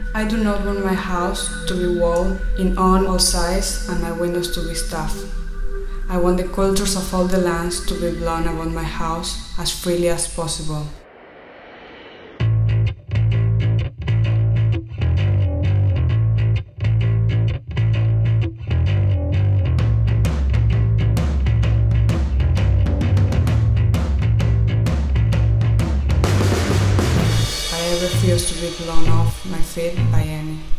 I do not want my house to be walled in on all sides and my windows to be stuffed. I want the cultures of all the lands to be blown about my house as freely as possible. I refuse to be blown off my feet by any.